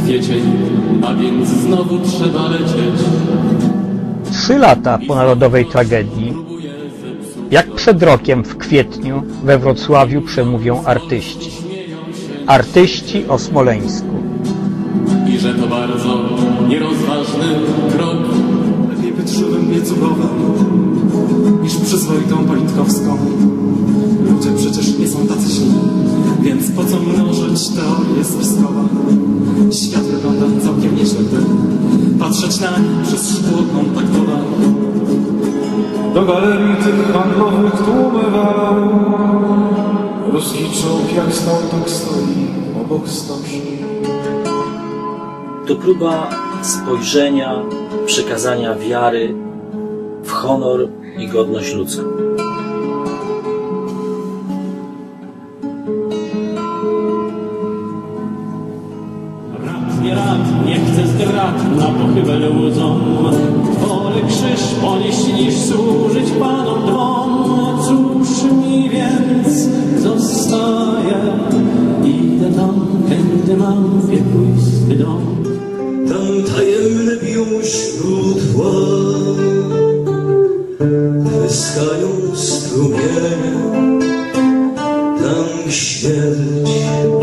kwiecień, a więc znowu trzeba lecieć. 3 lata po narodowej tragedii, jak przed rokiem w kwietniu we Wrocławiu przemówią artyści. Artyści o Smoleńsku. I że to bardzo nierozważny krok. Lepiej być żywym wiecugowym niż przyzwoitą politkowską. Ludzie przecież nie są tacy źli, więc po co mnożyć teorie spiskowe? Świat wygląda całkiem nieźle, gdy patrzeć na nich przez szkło kontaktowe. Do galerii tych handlowych tłumy walą. Ruski czołg jak stał, tak stoi obok stożni. To próba spojrzenia, przekazania wiary w honor i godność ludzką. Nie chcę zdrad na pochybę ludzom. Wolę krzyż ponieść niż służyć Panom dwom. Cóż mi więc zostaje? Idę tam, kiedy mam wiekuisty dom. Tam tajemne biją wśród władz, wyskają strumienie. Tam śmierć